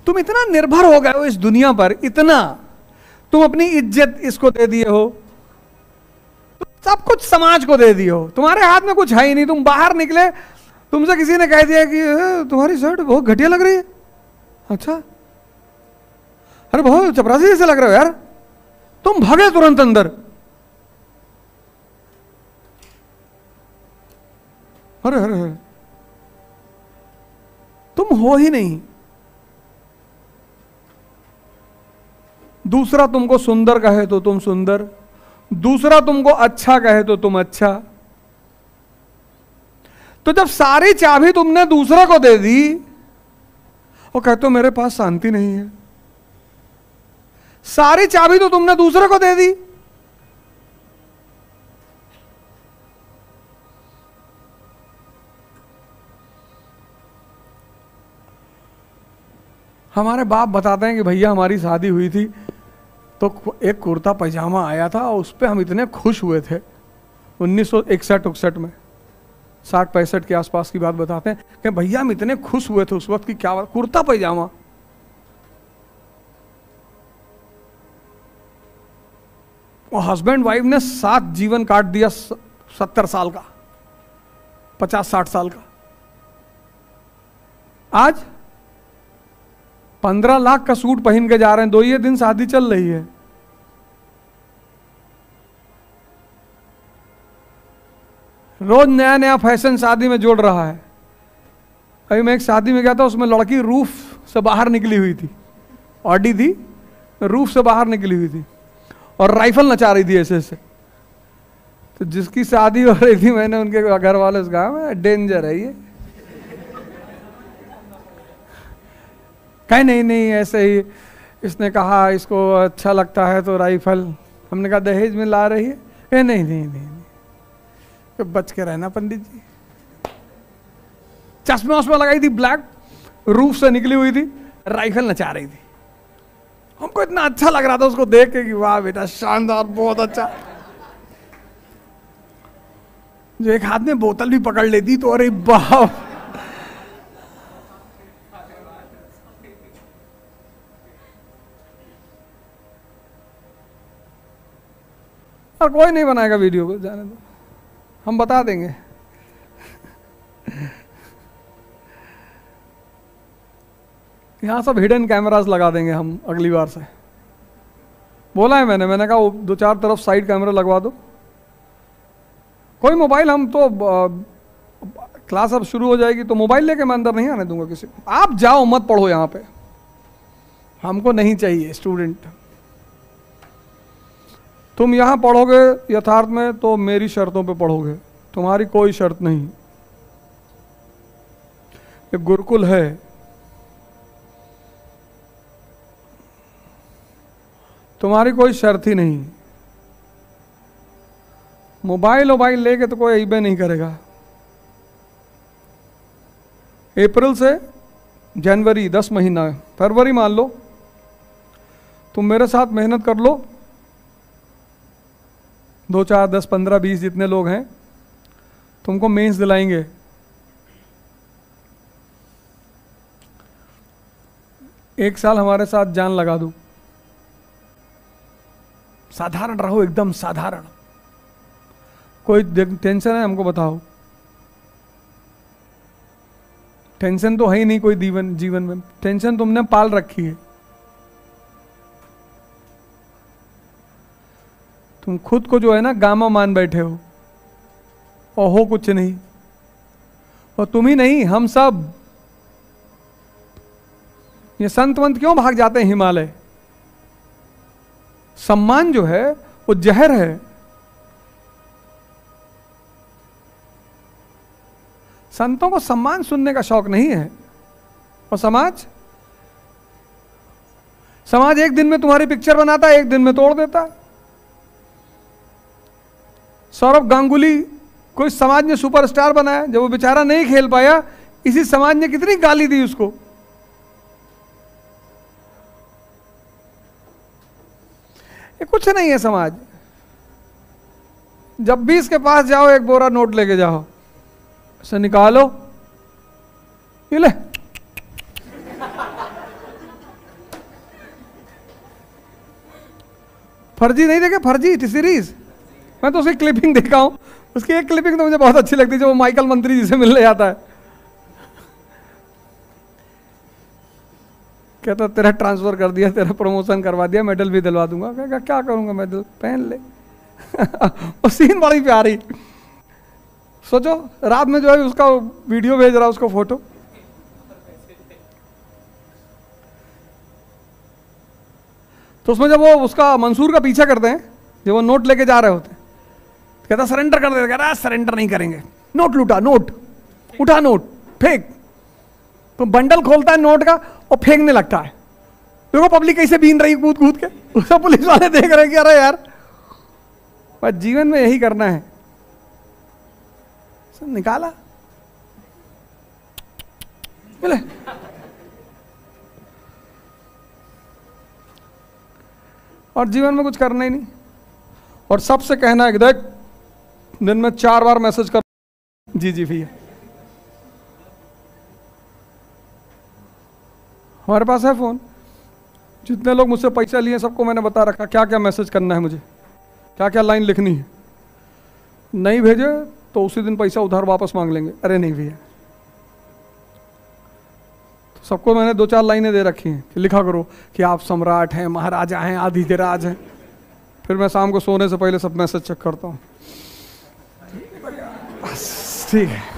तुम इतना निर्भर हो गए हो इस दुनिया पर, इतना तुम अपनी इज्जत इसको दे दिए हो, तुम सब कुछ समाज को दे दिए हो, तुम्हारे हाथ में कुछ है ही नहीं। तुम बाहर निकले, तुमसे किसी ने कह दिया कि तुम्हारी शर्ट बहुत घटिया लग रही है। अच्छा, अरे बहुत चपरासी जैसे लग रहे हो यार, तुम भागे तुरंत अंदर। अरे अरे अरे, तुम हो ही नहीं। दूसरा तुमको सुंदर कहे तो तुम सुंदर, दूसरा तुमको अच्छा कहे तो तुम अच्छा। तो जब सारी चाबी तुमने दूसरे को दे दी और कहते हो मेरे पास शांति नहीं है, सारी चाबी तो तुमने दूसरे को दे दी। हमारे बाप बताते हैं कि भैया हमारी शादी हुई थी तो एक कुर्ता पैजामा आया था और उस पर हम इतने खुश हुए थे 1961-61 में, 60-65 के आसपास की बात बताते हैं कि भैया हम इतने खुश हुए थे उस वक्त की, क्या बात, कुर्ता पैजामा। और हस्बैंड वाइफ ने साथ जीवन काट दिया, 70 साल का, 50-60 साल का। आज 15 लाख का सूट पहन के जा रहे हैं, 2 ही दिन शादी चल रही है। रोज नया नया फैशन शादी में जोड़ रहा है। अभी मैं एक शादी में गया था, उसमें लड़की रूफ से बाहर निकली हुई थी, ऑडी थी, रूफ से बाहर निकली हुई थी और राइफल नचा रही थी ऐसे ऐसे। तो जिसकी शादी हो रही थी, मैंने उनके घर वाले से कहा डेंजर है ये। कहीं नहीं नहीं ऐसे ही, इसने कहा इसको अच्छा लगता है तो राइफल। हमने कहा दहेज में ला रही है? नहीं नहीं नहीं, नहीं। तो बच के रहना पंडित जी। चश्मे वश्मे लगाई थी ब्लैक, रूफ से निकली हुई थी, राइफल नचा रही थी। हमको इतना अच्छा लग रहा था उसको देख के कि वाह बेटा शानदार, बहुत अच्छा। जो एक हाथ में बोतल भी पकड़ लेती तो अरे बाप। और कोई नहीं बनाएगा वीडियो को, जाने दो, हम बता देंगे। यहां सब हिडन कैमरास लगा देंगे हम अगली बार से। बोला है मैंने कहा 2-4 तरफ साइड कैमरा लगवा दो। कोई मोबाइल, हम तो क्लास अब शुरू हो जाएगी तो मोबाइल लेके मैं अंदर नहीं आने दूंगा किसी को। आप जाओ, मत पढ़ो यहाँ पे, हमको नहीं चाहिए स्टूडेंट। तुम यहां पढ़ोगे यथार्थ में तो मेरी शर्तों पे पढ़ोगे, तुम्हारी कोई शर्त नहीं। एक गुरुकुल है, तुम्हारी कोई शर्त ही नहीं। मोबाइल लेके तो कोई ईबे नहीं करेगा। अप्रैल से जनवरी 10 महीना, फरवरी मान लो, तुम मेरे साथ मेहनत कर लो, 2, 4, 10, 15, 20 जितने लोग हैं, तुमको मेंस दिलाएंगे। एक साल हमारे साथ जान लगा दो। साधारण रहो, एकदम साधारण। कोई टेंशन है हमको बताओ? टेंशन तो है ही नहीं कोई जीवन में। टेंशन तुमने पाल रखी है। तुम खुद को जो है ना गामा मान बैठे हो और हो कुछ नहीं। और तुम ही नहीं, हम सब। ये संत वंत क्यों भाग जाते हैं हिमालय? सम्मान जो है वो जहर है। संतों को सम्मान सुनने का शौक नहीं है। और समाज एक दिन में तुम्हारी पिक्चर बनाता है, एक दिन में तोड़ देता है। सौरभ गांगुली को इस समाज ने सुपरस्टार बनाया, जब वो बेचारा नहीं खेल पाया, इसी समाज ने कितनी गाली दी उसको। ये कुछ नहीं है समाज। जब भी इसके पास जाओ, एक बोरा नोट लेके जाओ, इसे निकालो, ये ले, फर्जी नहीं देखे, फर्जी सीरीज, मैं तो उसकी क्लिपिंग देखा हूं, उसकी एक क्लिपिंग तो मुझे बहुत अच्छी लगती है, जब वो माइकल मंत्री जी से मिलने जाता है, कहता तेरा ट्रांसफर कर दिया, तेरा प्रमोशन करवा दिया, मेडल भी दिलवा दूंगा। कहेगा क्या करूंगा मेडल, पहन ले। वो सीन बड़ी प्यारी, सोचो रात में जो है उसका वीडियो भेज रहा, उसको फोटो, तो उसमें जब वो उसका मंसूर का पीछा करते हैं, जब वो नोट लेके जा रहे होते हैं, कहता सरेंडर कर दे, कह रहा सरेंडर नहीं करेंगे, नोट लूटा, नोट उठा, नोट फेंक, तो बंडल खोलता है नोट का और फेंकने लगता है। देखो पब्लिक कैसे बीन रही कूद कूद के, उसका पुलिस वाले देख रहे हैं कि अरे यार, बस जीवन में यही करना है, सब निकाला मिले। और जीवन में कुछ करना ही नहीं, और सबसे कहना है कि देख दिन में 4 बार मैसेज कर, जी जी भैया। हमारे पास है फोन, जितने लोग मुझसे पैसा लिए सबको मैंने बता रखा क्या क्या मैसेज करना है मुझे, क्या क्या लाइन लिखनी है, नहीं भेजे तो उसी दिन पैसा उधार वापस मांग लेंगे। अरे नहीं भैया, तो सबको मैंने 2-4 लाइनें दे रखी हैं कि लिखा करो कि आप सम्राट हैं, महाराजा हैं, आदित्यराज हैं। फिर मैं शाम को सोने से पहले सब मैसेज चेक करता हूँ। ठीक है।